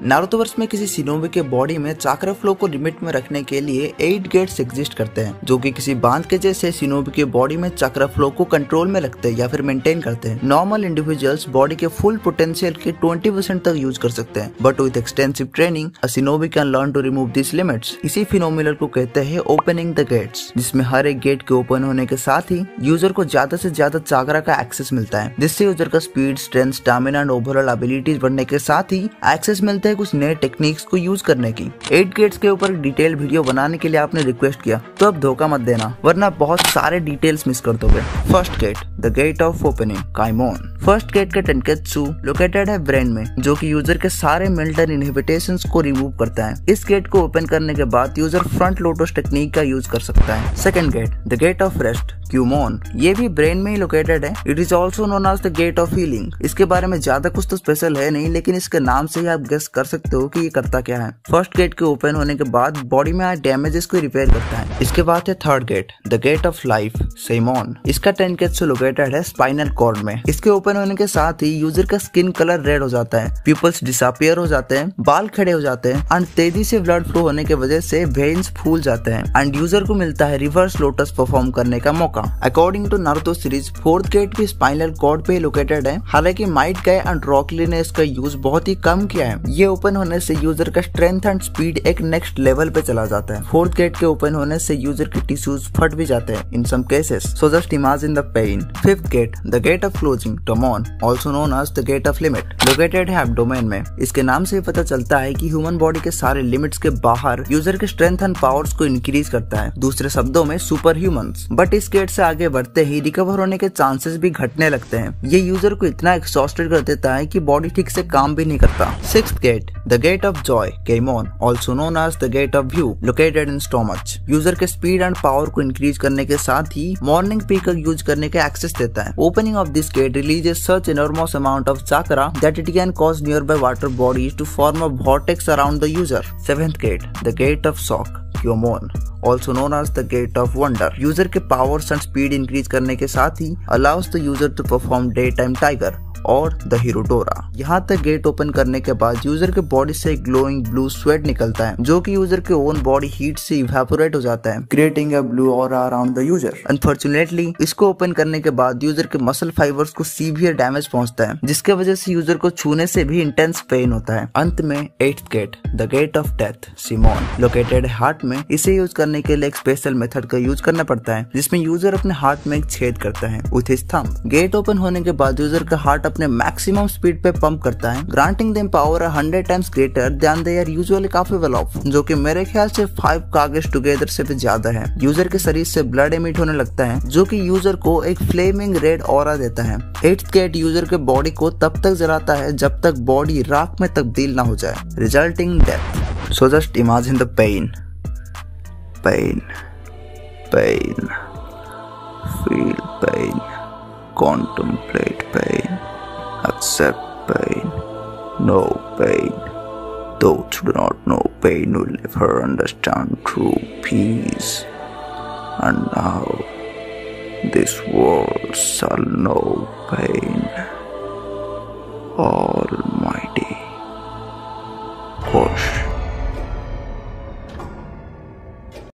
नारुतोवर्स में किसी शिनोबी के बॉडी में चाक्रा फ्लो को लिमिट में रखने के लिए 8 गेट्स एग्जिस्ट करते हैं, जो कि किसी बांध के जैसे शिनोबी के बॉडी में चाक्रा फ्लो को कंट्रोल में रखते हैं या फिर मेंटेन करते हैं। नॉर्मल इंडिविजुअल्स बॉडी के फुल पोटेंशियल के 20% तक यूज कर सकते हैं, but with extensive training a shinobi can learn to remove this limits. इसी फिनोमिनल को कहते हैं ओपनिंग द गेट्स, जिसमें हर एक गेट के ओपन होने के साथ ही यूजर को ज्यादा से ज्यादा चाक्रा का एक्सेस मिलता है, जिससे यूजर का speed, strength, stamina and overall abilities बढ़ने के साथ ही एक्सेस मिलता है कुछ नए टेक्निक्स को यूज करने की। 8 गेट्स के ऊपर डिटेल वीडियो बनाने के लिए आपने रिक्वेस्ट किया, तो अब धोखा मत देना, वरना बहुत सारे डिटेल्स मिस कर दोगे। First gate, the gate of opening, Kaimon. First gate का टेनकेत्सु लोकेटेड है ब्रेन में, जो कि यूजर के सारे मेंटल इनहिबिटेशंस को रिमूव करता है। इस गेट को ओपन करने के बाद यूजर फ्रंट लोटस टेक्निक का यूज कर सकता है। Second gate, the gate of rest, Kyumon. ये भी ब्रेन में ही लोकेटेड है। It is also known as the gate of healing. इसके बारे में ज्यादा कुछ तो स्पेशल है नहीं, लेकिन इसके नाम से ही आप गेस कर सकते हो कि ये करता क्या है। फर्स्ट गेट के ओपन होने के बाद बॉडी में आए डैमेजेस को रिपेयर करता है। इसके बाद है third gate, the gate of life, Seimon. इसका टेनकेत्सु लोकेटेड है स्पाइनल कॉर्ड में। इसके ओपन होने के साथ ही यूजर का स्किन कलर रेड हो जाता है, पिपल्स डिसअपियर हो जाते हैं, बाल खड़े हो जाते हैं एंड तेजी से ब्लड फ्लो होने की वजह से वेन्स फूल जाते हैं एंड यूजर को मिलता है रिवर्स लोटस परफॉर्म करने का मौका। According to Naruto series fourth gate भी स्पाइनल कॉर्ड पे लोकेटेड है। हालांकि Might Guy and Rock Lee ने इसका यूज बहुत ही कम किया है। ये ओपन होने से यूजर का स्ट्रेंथ एंड स्पीड एक नेक्स्ट लेवल पे चला जाता है। फोर्थ गेट के ओपन होने से यूजर के टिश्यूज फट भी जाते हैं in some cases, so just imagine the pain. Fifth gate, the gate of closing, Tomon, also known as the gate of limit, located है एब्डोमेन में। इसके नाम से पता चलता है कि ह्यूमन बॉडी के सारे लिमिट्स के बाहर यूजर के स्ट्रेंथ एंड पावर्स को इंक्रीज करता है, दूसरे शब्दों में सुपर ह्यूमंस। बट इस गेट से आगे बढ़ते ही रिकवर होने के चांसेस भी घटने लगते हैं। ये यूजर को इतना एक्सॉस्टेड कर देता है कि बॉडी ठीक से काम भी नहीं करता। Sixth gate, the gate of joy, Keimon, also known as the gate of view, located in stomach. User के स्पीड एंड पावर को इंक्रीज करने के साथ ही मॉर्निंग पीक का यूज करने का एक्सेस देता है। Opening of this gate releases such enormous amount of chakra that it can cause nearby water bodies to form a vortex around the user. Seventh gate, the gate of shock, Kyomon, also known as the gate of wonder. User के powers and speed increase करने के साथ ही allows the user to perform daytime tiger और the Hirudora. यहाँ तक gate open करने के बाद यूजर के बॉडी से ग्लोइंग ब्लू स्वेट निकलता है, जो कि यूजर के ओन बॉडी हीट से इवेपोरेट हो जाता है, creating a blue aura around the user. Unfortunately इसको ओपन करने के बाद यूजर के मसल फाइबर्स को सीवियर डैमेज पहुंचता है, जिसके वजह से यूजर को छूने से भी इंटेंस पेन होता है। अंत में eighth gate, the gate of death, Shimon, located है हार्ट में। इसे यूज करने के लिए एक स्पेशल मेथड का यूज करना पड़ता है, जिसमें यूजर अपने हार्ट में एक छेद करता है with his thumb. Gate open होने के बाद यूजर का हार्ट अपने मैक्सिमम स्पीड पे पंप करता है, granting them power 100 times greater than they are usually capable of, जो कि मेरे ख्याल से 5 कागज टुगेदर से भी ज्यादा है। यूजर के शरीर से ब्लड एमिट होने लगता है, जो कि यूजर को एक फ्लेमिंग रेड ऑरा देता है। 8th गेट यूजर के बॉडी को तब तक जलाता है जब तक बॉडी राख में तब्दील ना हो जाए, resulting death. So just imagine the pain, pain, pain, feel pain, contemplate pain, accept pain, know pain. Those who do not know pain will never understand true peace. And now this world shall know pain.